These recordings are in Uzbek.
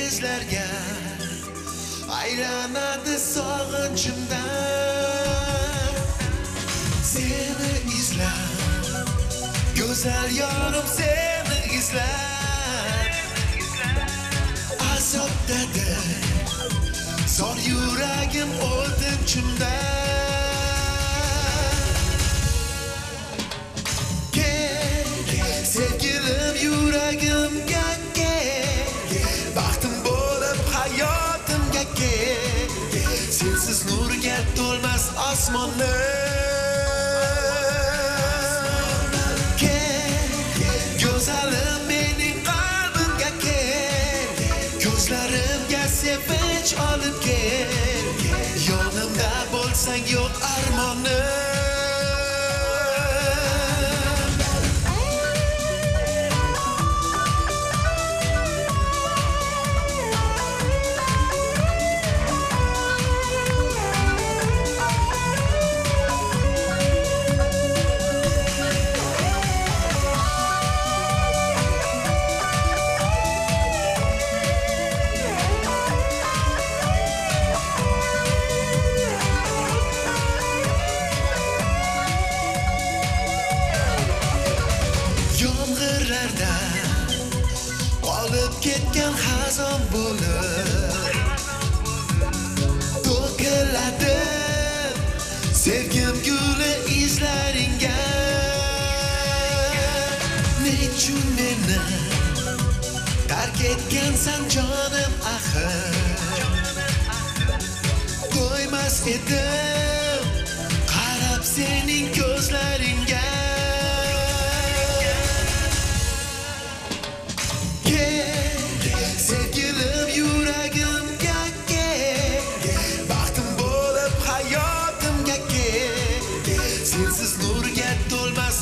kezlarga aylanadi sog'inchimdan. Seni izlab, go'zal yorim seni izlab, azobdadir zor yuragim o'tinchimda. Sevgilim yuragimga kel, baxtim bo'lib hayotimga kel. Sensiz nurga to'lmas osmonlar. Kel, go'zalim mening qalbimga kel, ko'zlarimga sevinch olib kel. Yonimda bo'lsang yo'q armonim. Qolib ketgan xazon bo'lib to'kiladi sevgim guli izlaringga. Nechun meni tark etgansan jonim axir, qo'ymas edim qarab sening ko'zlaringga. Sevgilim yuragimga kel, baxtim bo'lib hayotimga kel. Sensiz nurga to'lmas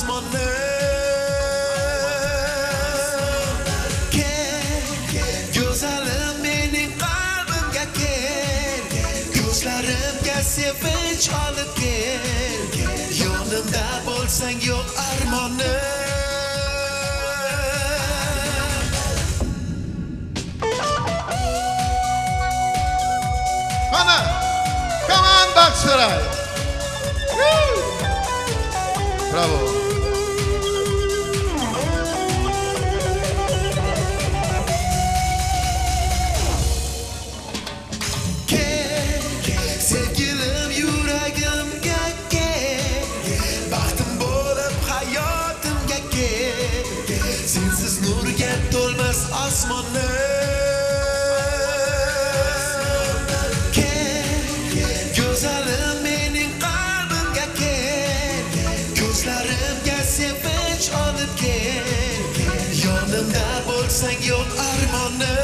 osmonlar. Kel, go'zalim mening qalbimga kel, ko'zlarimga sevinch olib kel. Yonimda bo'lsang yo'q armonim. Come on, Baksaray! Bravo! Sevgilim yuragimga kel, baxtim bo'lib hayotimga kel. Sensiz nurga to'lmas osmonlar. Go'zalim mening qalbimga kel, ko'zlarimga sevinch olib kel. Yonimda bo'lsang yo'q armonim.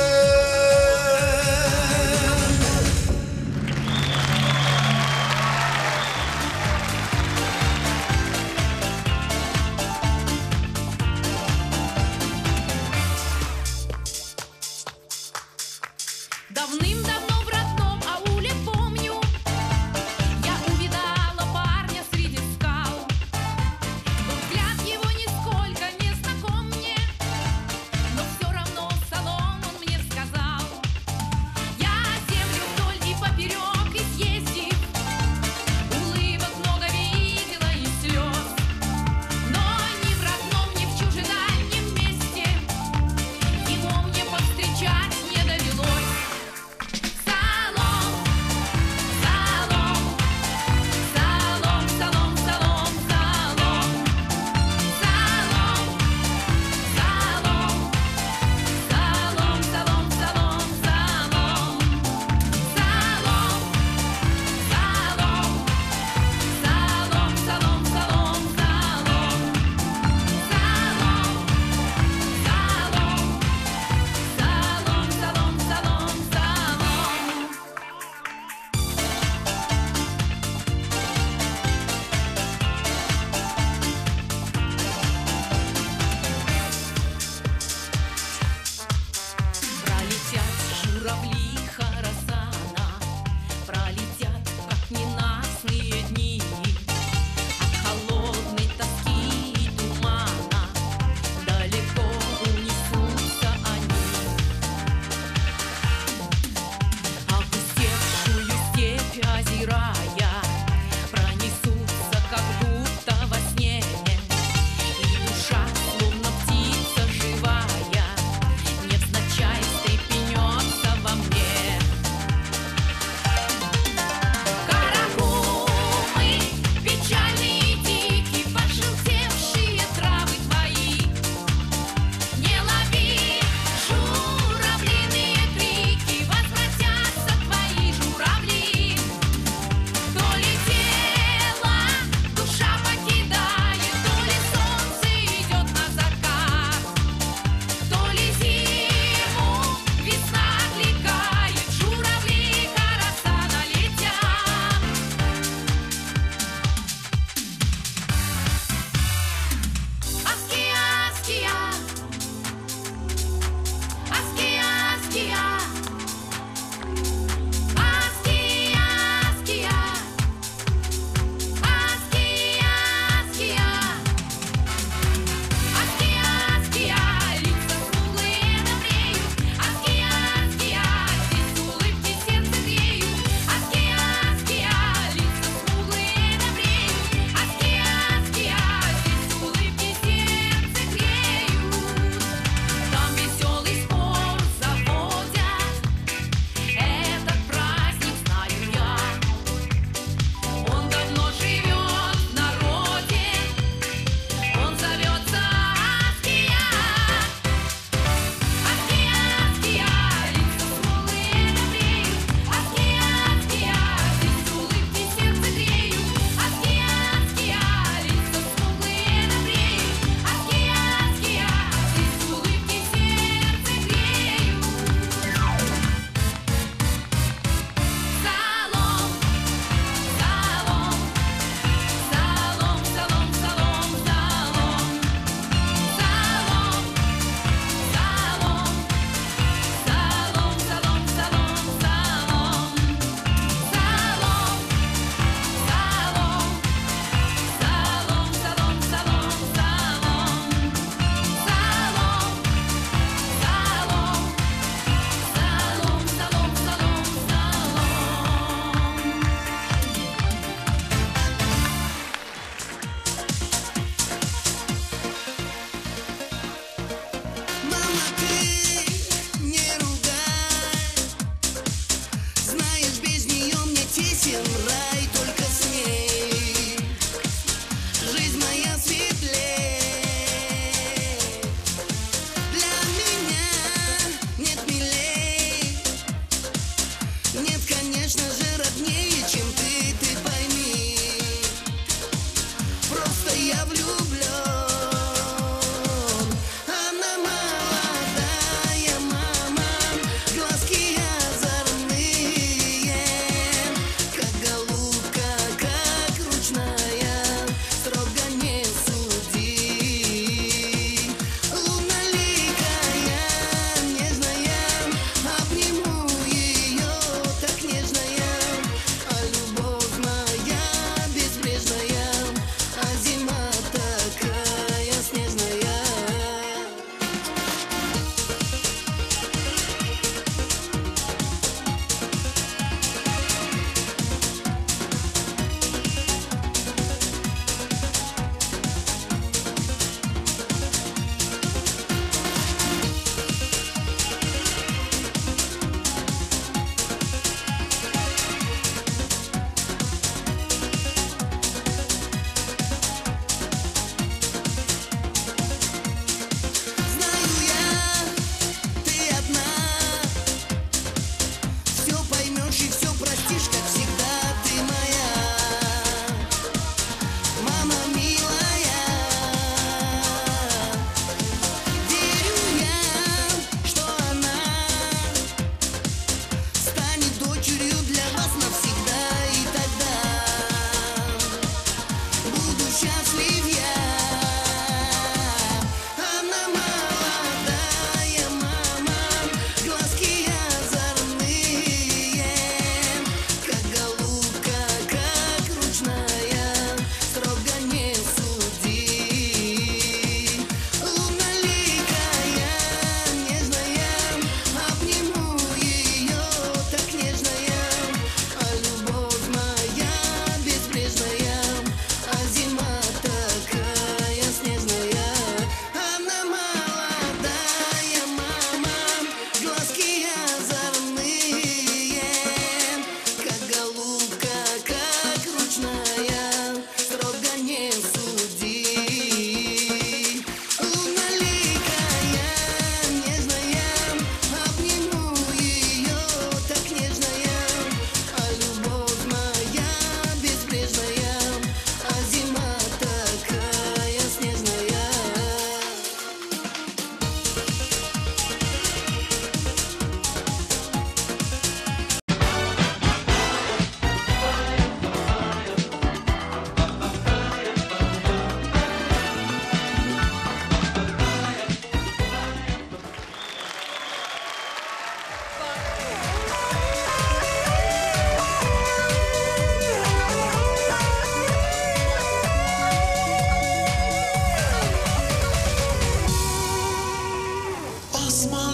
Давным-давно в родном ауле помню, я увидала парня среди скал. Был взгляд его нисколько не знаком мне, но все равно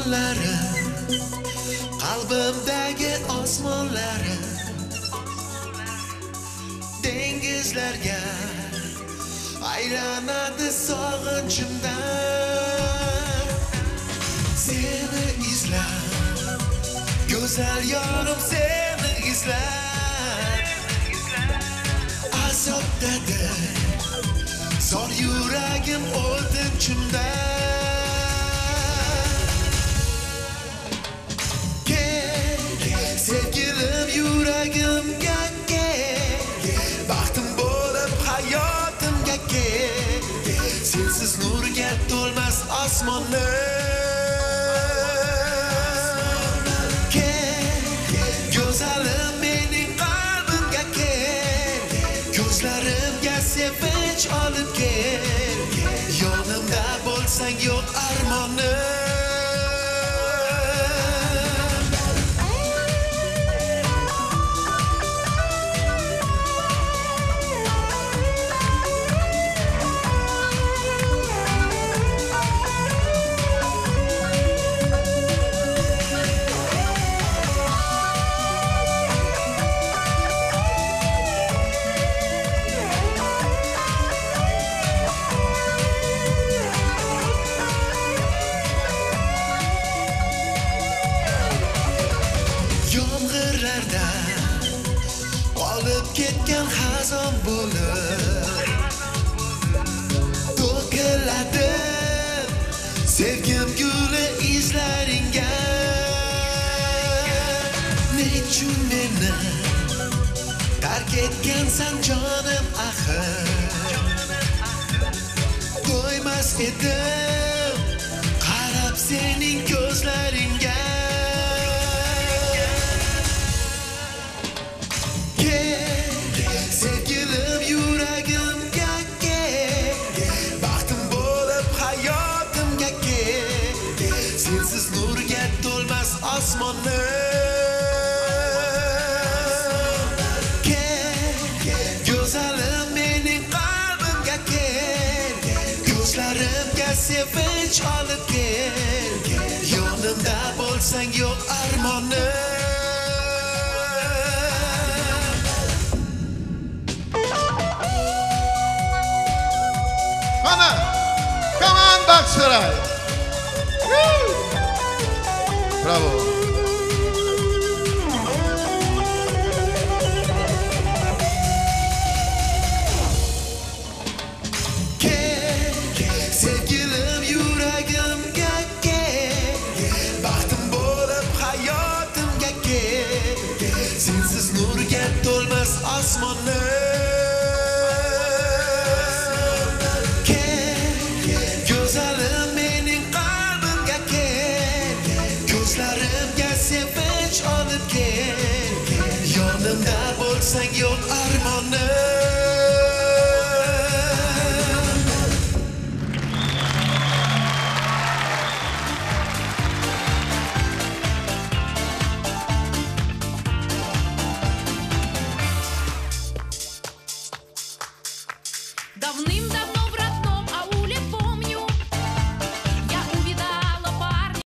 osmonlari, qalbimdagi osmonlari, dengizlarga aylanadi sog'inchimdan. Seni izlab, go'zal yorim seni izlab, azobdadir zor yuragim o'tinchimdan. Kel, sevgilim yuragimga kel, baxtim bo'lib hayotimga kel, sensiz nurga to'lmas osmonlar. Kel, go'zalim mening qalbimga kel, ko'zlarimga sevinch olib kel, yonimda bo'lsang yo'q armonim. Yomg'irlarda qolib ketgan xazon bo'lib to'kiladim sevgim guli izlaringga. Nechun meni tark etgansan jonim axir, qo'ymas edim qarab sening ko'zlaringga. Sevgilim yuragimga kel, baxtim bo'lib hayotimga kel, sensiz nurga to'lmas osmonlar. Kel, go'zalim mening qalbimga kel, ko'zlarimga sevinch olib kel, yonimda bo'lsang yo'q armonim. Come on, Baksaray. Bravo. Kel, sevgilim yuragimga kel, baxtim bo'lib hayotimga kel, sensiz nurga to'lmas osmonlar. Go'zalim mening qalbimga kel, ko'zlarimga sevinch olib kel, yonimda bo'lsang yo'q armonim. Давным